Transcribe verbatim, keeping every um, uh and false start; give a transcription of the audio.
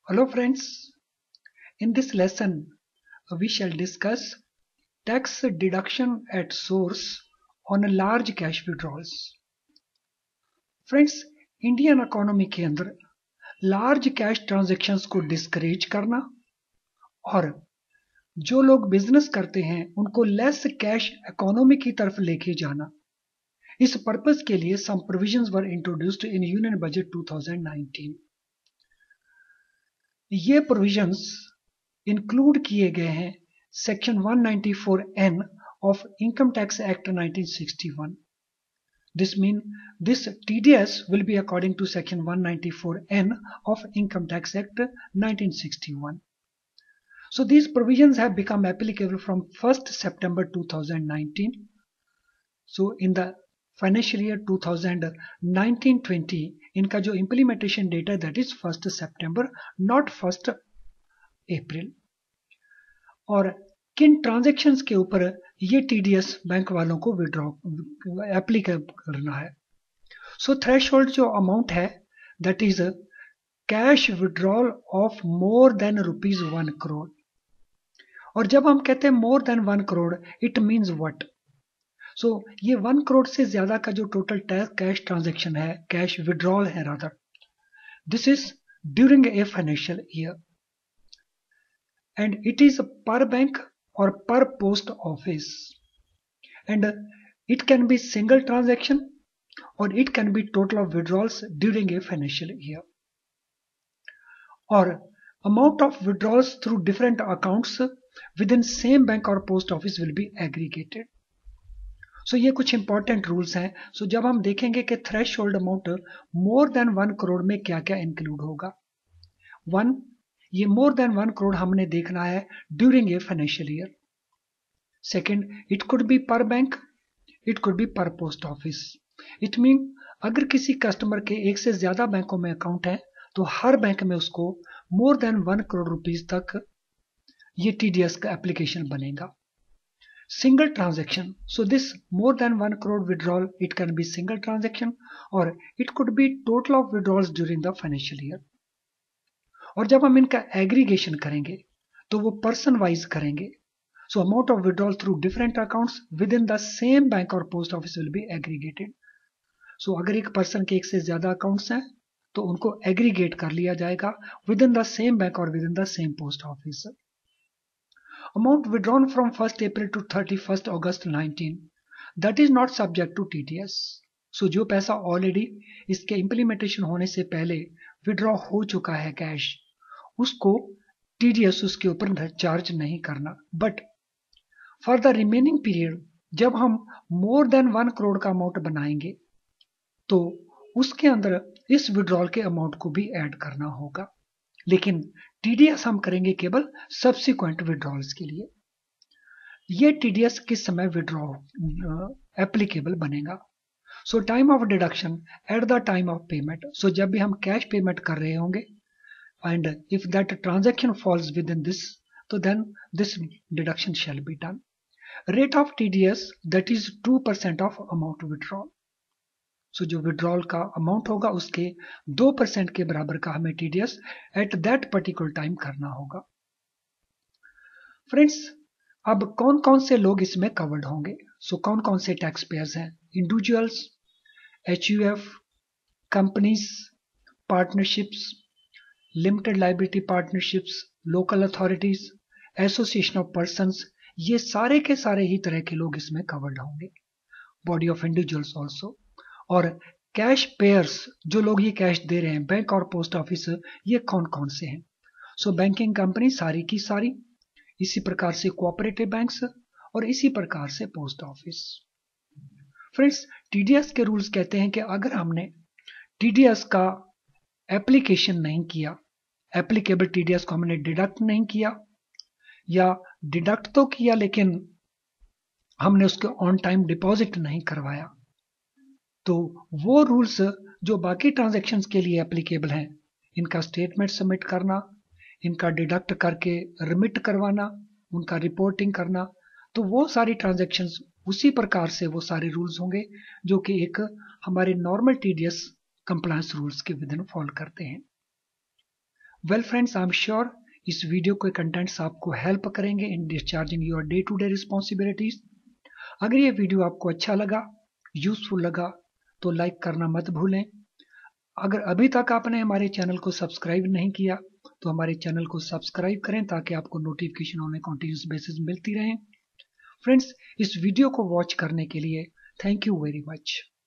Hello friends, in this lesson we shall discuss tax deduction at source on a large cash withdrawals. Friends, Indian economy के अंदर large cash transactions को discourage करना और जो लोग business करते हैं उनको लेस कैश इकोनॉमी की तरफ लेके जाना, इस पर्पस के लिए some provisions were introduced in union budget two thousand nineteen. ये प्रोविजंस इंक्लूड किए गए हैं section one ninety four N of Income Tax Act nineteen sixty-one. This means this T D S will be according to section one ninety-four N of Income Tax Act nineteen sixty-one. So these provisions have become applicable from first September two thousand nineteen. So in the financial year twenty nineteen twenty, इनका जो implementation date है that is first September, not first April. और किन transactions के ऊपर ये TDS bank वालों को विड्रॉ एप्लीकेबल करना है। सो थ्रेशोल्ड जो अमाउंट है that is cash withdrawal of more than rupees one crore. और जब हम कहते हैं more than one crore, it means what? So ये वन करोड़ से ज्यादा का जो टोटल कैश ट्रांजैक्शन है, कैश विड्रॉल है rather, this is during a financial year and it is per bank or per post office, and it can be single transaction or it can be total of withdrawals during a financial year, or amount of withdrawals through different accounts within same bank or post office will be aggregated. So ये कुछ important rules हैं. So जब हम देखेंगे कि threshold amount more than one crore में क्या क्या include होगा. One, ये मोर देन वन करोड़ हमने देखना है during a financial year. Second, it could be per bank, it could be per post office. It mean अगर किसी कस्टमर के एक से ज्यादा बैंकों में अकाउंट है तो हर बैंक में उसको more than one crore rupees तक ये टीडीएस का एप्लीकेशन बनेगा। Single transaction, so this more than one crore withdrawal it can be single transaction और it could be total of withdrawals during the financial year. और जब हम इनका एग्रीगेशन करेंगे तो वो पर्सन वाइज करेंगे। So amount of withdrawal through different accounts within the same bank और post office will be aggregated. So अगर एक पर्सन के एक से ज्यादा अकाउंट्स हैं तो उनको एग्रीगेट कर लिया जाएगा within the same bank और within the same post office. Amount withdrawn from first April to thirty first August nineteen, that is not subject to TDS. So जो पैसा ऑलरेडी इसके इंप्लीमेंटेशन होने से पहले विड्रॉ हो चुका है कैश, उसको टीडीएस उसके ऊपर चार्ज नहीं करना। But for the remaining period जब हम मोर देन वन करोड़ का अमाउंट बनाएंगे तो उसके अंदर इस विड्रॉल के अमाउंट को भी ऐड करना होगा, लेकिन टीडीएस हम करेंगे केवल सब्सिक्वेंट विड्रॉल्स के लिए। ये टीडीएस किस समय विड्रॉ एप्लीकेबल बनेगा? So time of deduction at the time of payment. So जब भी हम कैश पेमेंट कर रहे होंगे and if that transaction falls within this, so then this deduction shall be done. Rate of T D S, that is two percent of amount withdrawal. So जो withdrawal का amount होगा उसके two percent के बराबर का हमें T D S at that particular time करना होगा। फ्रेंड्स, अब कौन कौन से लोग इसमें कवर्ड होंगे? सो so, कौन कौन से टैक्स पेयर्स हैं? Individuals, H U F, companies, partnerships, limited liability partnerships, local authorities, association of persons, ये सारे के सारे ही तरह के लोग इसमें कवर्ड होंगे। Body of individuals also. और कैश पेयर्स, जो लोग ये कैश दे रहे हैं, बैंक और पोस्ट ऑफिस, ये कौन कौन से हैं? सो बैंकिंग कंपनी सारी की सारी, इसी प्रकार से कोऑपरेटिव बैंक्स और इसी प्रकार से पोस्ट ऑफिस। फ्रेंड्स, टीडीएस के रूल्स कहते हैं कि अगर हमने टीडीएस का एप्लीकेशन नहीं किया, एप्लीकेबल टीडीएस को हमने डिडक्ट नहीं किया, या डिडक्ट तो किया लेकिन हमने उसके ऑन टाइम डिपॉजिट नहीं करवाया, तो वो रूल्स जो बाकी ट्रांजैक्शंस के लिए एप्लीकेबल हैं, इनका स्टेटमेंट सबमिट करना, इनका डिडक्ट करके रिमिट करवाना, उनका रिपोर्टिंग करना, तो वो सारी ट्रांजैक्शंस उसी प्रकार से वो सारे रूल्स होंगे जो कि एक हमारे नॉर्मल टीडीएस कंप्लायंस रूल्स के विद इन फॉलो करते हैं। Well friends, I am sure इस वीडियो के कंटेंट्स आपको हेल्प करेंगे in discharging your day to day responsibilities. अगर ये वीडियो आपको अच्छा लगा, यूजफुल लगा, तो लाइक करना मत भूलें। अगर अभी तक आपने हमारे चैनल को सब्सक्राइब नहीं किया तो हमारे चैनल को सब्सक्राइब करें ताकि आपको notification on a continuous basis मिलती रहे। फ्रेंड्स, इस वीडियो को वॉच करने के लिए थैंक यू वेरी मच।